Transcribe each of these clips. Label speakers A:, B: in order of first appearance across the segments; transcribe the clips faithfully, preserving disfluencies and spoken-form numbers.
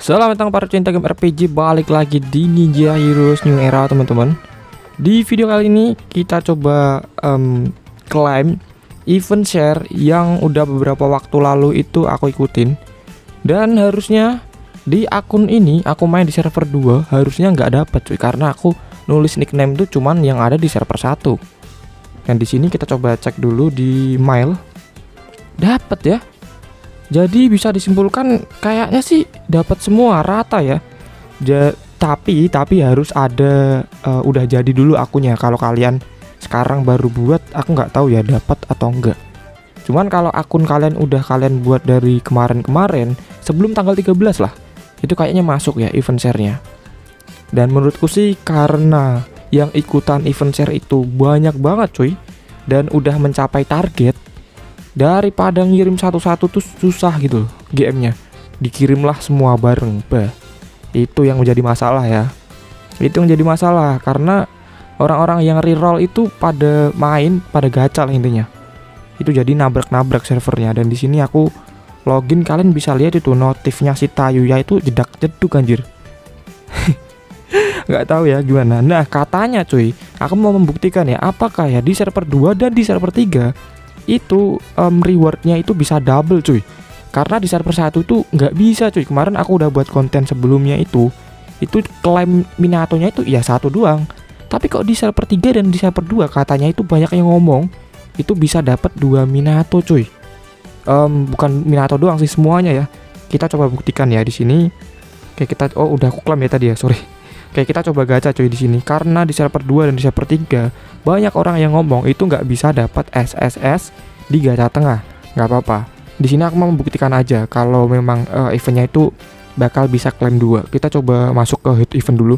A: Selamat datang para cinta game R P G, balik lagi di Ninja Heroes New Era teman-teman. Di video kali ini kita coba um, claim event share yang udah beberapa waktu lalu itu aku ikutin. Dan harusnya di akun ini aku main di server dua harusnya nggak dapet cuy, karena aku nulis nickname tuh cuman yang ada di server satu. Dan di sini kita coba cek dulu di mail. Dapat ya. Jadi bisa disimpulkan kayaknya sih dapat semua rata ya. Ja, tapi tapi harus ada uh, udah jadi dulu akunnya. Kalau kalian sekarang baru buat, aku nggak tahu ya dapat atau enggak. Cuman kalau akun kalian udah kalian buat dari kemarin-kemarin sebelum tanggal tiga belas lah, itu kayaknya masuk ya event share-nya. Dan menurutku sih karena yang ikutan event share itu banyak banget cuy, dan udah mencapai target, daripada ngirim satu-satu tuh susah gitu G M-nya, dikirimlah semua bareng. Bah, itu yang menjadi masalah ya. Itu yang jadi masalah karena orang-orang yang reroll itu pada main, pada gacha lah intinya. Itu jadi nabrak-nabrak servernya. Dan di sini aku login, kalian bisa lihat itu notifnya si Tayuya itu jedak-jeduk anjir. Nggak tahu ya gimana. Nah, katanya cuy, aku mau membuktikan ya apakah ya di server dua dan di server tiga itu um, rewardnya itu bisa double cuy. Karena di server satu tuh nggak bisa cuy. Kemarin aku udah buat konten sebelumnya itu Itu klaim Minatonya itu ya satu doang. Tapi kok di server tiga dan di server dua katanya itu banyak yang ngomong itu bisa dapat dua Minato cuy. um, Bukan Minato doang sih, semuanya ya. Kita coba buktikan ya di sini. Kayak kita, oh udah aku klaim ya tadi ya, sorry. Kayak kita coba gacha cuy di sini. Karena di server dua dan di server tiga banyak orang yang ngomong itu nggak bisa dapat S S S di gacha tengah. Nggak apa-apa. Di sini aku mau membuktikan aja kalau memang uh, eventnya itu bakal bisa klaim dua. Kita coba masuk ke hit event dulu.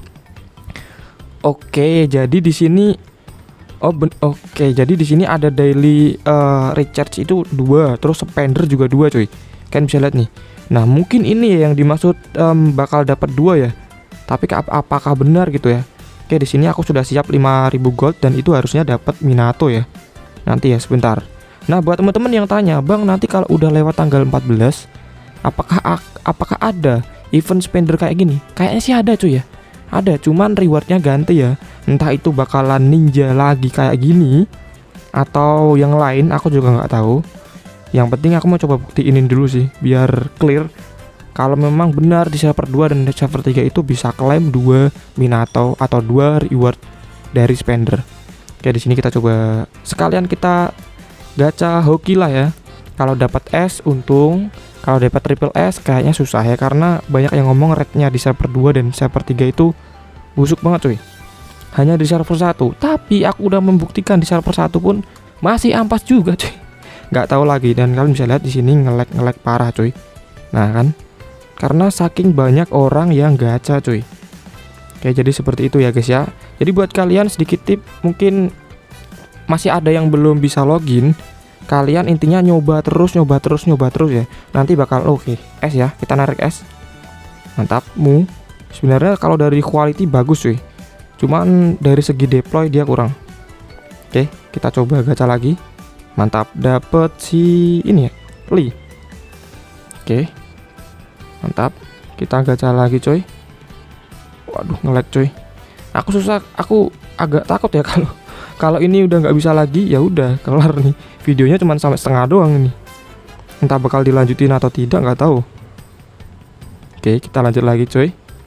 A: Oke, jadi di sini oh ben, oke, jadi di sini ada daily uh, recharge itu dua, terus spender juga dua cuy. Kalian bisa lihat nih. Nah, mungkin ini yang dimaksud um, bakal dapat dua ya. Tapi ap apakah benar gitu ya? Oke, di sini aku sudah siap lima ribu gold dan itu harusnya dapat Minato ya. Nanti ya sebentar. Nah, buat teman-teman yang tanya, "Bang, nanti kalau udah lewat tanggal empat belas, apakah apakah ada event spender kayak gini?" Kayaknya sih ada cuy ya. Ada, cuman rewardnya ganti ya. Entah itu bakalan ninja lagi kayak gini atau yang lain, aku juga nggak tahu. Yang penting aku mau coba buktiin dulu sih biar clear. Kalau memang benar di server dua dan di server tiga itu bisa klaim dua Minato atau dua reward dari spender. Oke, di sini kita coba sekalian kita gacha hoki lah ya. Kalau dapat S untung, kalau dapat triple S kayaknya susah ya, karena banyak yang ngomong rate-nya di server dua dan server tiga itu busuk banget cuy. Hanya di server satu, tapi aku udah membuktikan di server satu pun masih ampas juga cuy. Nggak tahu lagi, dan kalian bisa lihat di sini nge-lag-nge-lag parah cuy. Nah kan, karena saking banyak orang yang gacha cuy. Oke, jadi seperti itu ya guys ya. Jadi buat kalian sedikit tip, mungkin masih ada yang belum bisa login, kalian intinya nyoba terus, nyoba terus, nyoba terus ya. Nanti bakal oke, okay, S ya, kita narik S. Mantap, mu. Sebenarnya kalau dari quality bagus cuy. Cuman dari segi deploy dia kurang. Oke, kita coba gacha lagi. Mantap, dapet si ini ya, Li. Oke. Mantap, kita gacha lagi coy. Waduh, nge-lag coy. Aku susah, aku agak takut ya kalau kalau ini udah nggak bisa lagi, ya udah kelar nih. Videonya cuma sampai setengah doang ini. Entah bakal dilanjutin atau tidak, nggak tahu. Oke, kita lanjut lagi coy.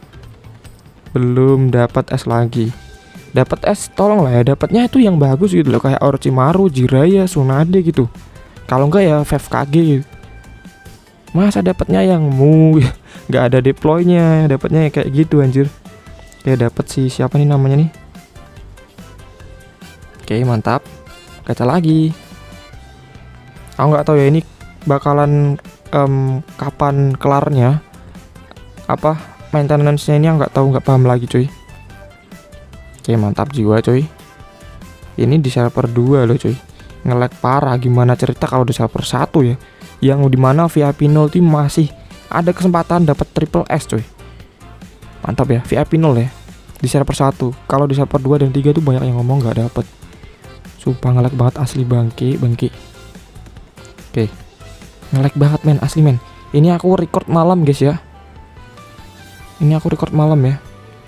A: Belum dapat S lagi. Dapat S, tolong lah ya, dapatnya itu yang bagus gitu loh, kayak Orochimaru, Jiraiya, Tsunade gitu. Kalau enggak ya F F K G gitu. Masa dapatnya yang mu, nggak ada deploynya, dapatnya kayak gitu anjir. Oke, dapat si siapa nih namanya nih? Oke, mantap. Gacha lagi. Aku nggak tahu ya ini bakalan um, kapan kelarnya. Apa maintenance-nya ini nggak tahu, nggak paham lagi cuy. Oke, mantap jiwa cuy. Ini di server dua loh cuy. Nge-lag parah, gimana cerita kalau di server satu ya, yang dimana V I P nol tim masih ada kesempatan dapat triple S coy. Mantap ya, V I P nol ya di server satu. Kalau di server dua dan tiga tuh banyak yang ngomong nggak dapet. Sumpah nge-lag banget asli, bangki bangki. Oke, nge-lag banget men, asli men. Ini aku record malam guys ya. Ini aku record malam ya.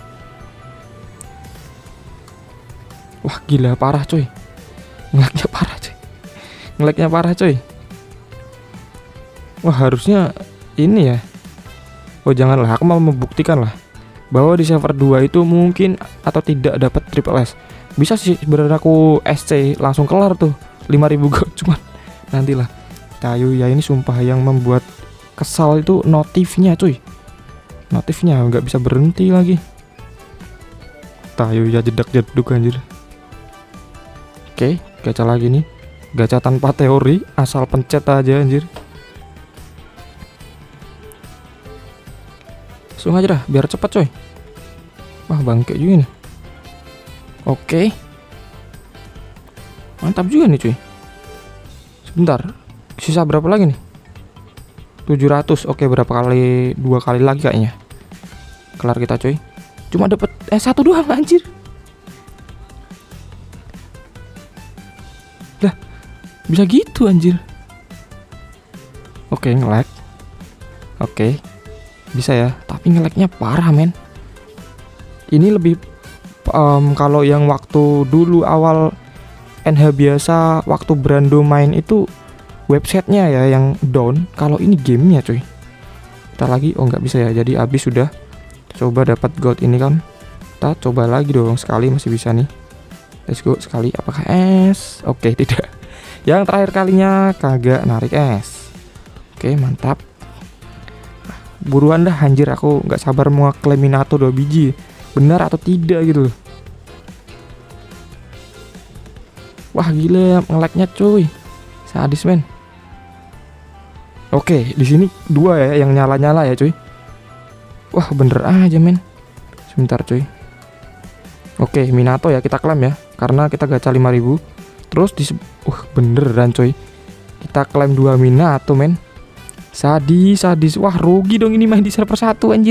A: Wah gila parah coy. Ngelagnya parah coy. Ngelagnya parah coy. Wah harusnya ini ya. Oh janganlah, aku mau membuktikan lah bahwa di server dua itu mungkin atau tidak dapat triple S. Bisa sih sebenarnya aku S C langsung kelar tuh lima ribu gold, cuman nantilah. Kayu ya ini sumpah yang membuat kesal itu notifnya cuy. Notifnya nggak bisa berhenti lagi. Tayu ya jedak jeduk anjir. Oke, gacha lagi nih. Gacha tanpa teori, asal pencet aja anjir. Langsung aja dah, biar cepet coy. Wah bangke juga nih. Oke. Mantap juga nih cuy. Sebentar, sisa berapa lagi nih? tujuh ratus. Oke, berapa kali? Dua kali lagi kayaknya. Kelar kita cuy. Cuma dapat eh satu doang anjir. Lah, bisa gitu anjir. Oke, nge-lag. Oke. Bisa ya, tapi nge-lagnya parah men. Ini lebih um, kalau yang waktu dulu awal N H biasa waktu Brando main itu websitenya ya yang down. Kalau ini gamenya cuy. Kita lagi, oh nggak bisa ya, jadi habis sudah. Coba dapat gold ini kan. Kita coba lagi dong, sekali masih bisa nih. Let's go sekali, apakah es? Oke tidak. Yang terakhir kalinya kagak narik es. Oke mantap. Buruan dah anjir, aku nggak sabar mau ngeklaim Minato dua biji. Benar atau tidak gitu. Wah gila nge-lag-nya cuy. Sadis men. Oke, di sini dua ya yang nyala-nyala ya cuy. Wah bener aja men. Sebentar cuy. Oke, Minato ya kita klaim ya, karena kita gacha lima ribu. Terus di uh beneran cuy. Kita klaim dua Minato men. Sadis, sadis. Wah rugi dong ini main di server satu anjir.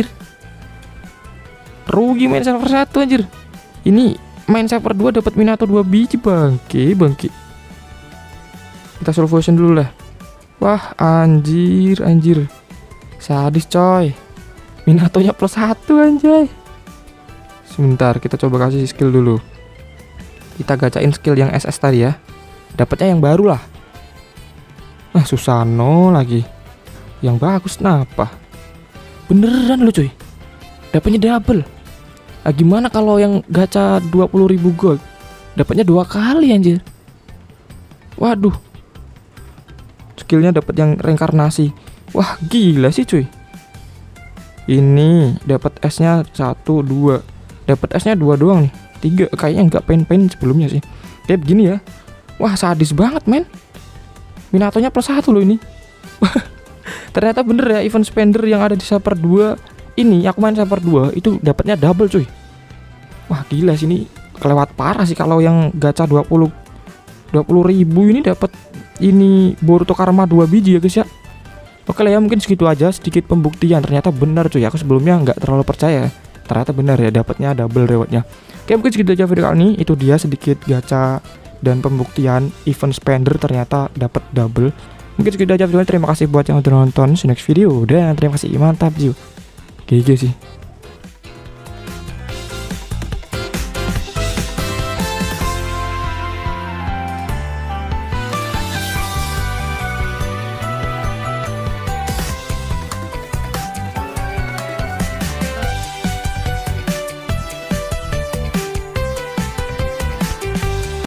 A: Rugi main server satu anjir. Ini main server dua dapat Minato dua biji bangke, bangke. Kita slow motion dulu lah. Wah anjir, anjir. Sadis coy. Minatonya plus satu anjay. Sebentar, kita coba kasih skill dulu. Kita gacain skill yang S S tadi ya. Dapatnya yang baru lah. Ah Susano lagi. Yang bagus kenapa? Beneran lu cuy. Dapatnya double. Ah, gimana kalau yang gacha dua puluh ribu gold? Dapatnya dua kali anjir. Waduh. Skillnya dapat yang reinkarnasi. Wah gila sih cuy. Ini dapat S-nya satu, dua. Dapat S-nya dua doang nih. Tiga kayaknya nggak pen-pen sebelumnya sih. Kayak begini ya. Wah sadis banget men. Minatonya plus satu loh ini. Ternyata bener ya, event spender yang ada di server dua ini, aku main server dua itu dapatnya double cuy. Wah gila sini kelewat parah sih kalau yang gacha dua puluh ribu ini dapat ini Boruto Karma dua biji ya guys ya. Oke lah ya, mungkin segitu aja sedikit pembuktian. Ternyata benar cuy, aku sebelumnya nggak terlalu percaya. Ternyata benar ya, dapatnya double rewardnya. Oke mungkin segitu aja video kali ini. Itu dia sedikit gacha dan pembuktian event spender ternyata dapat double. Mungkin segitu aja video. Terima kasih buat yang udah nonton. See you next video dan terima kasih, mantap Jiu. G G sih.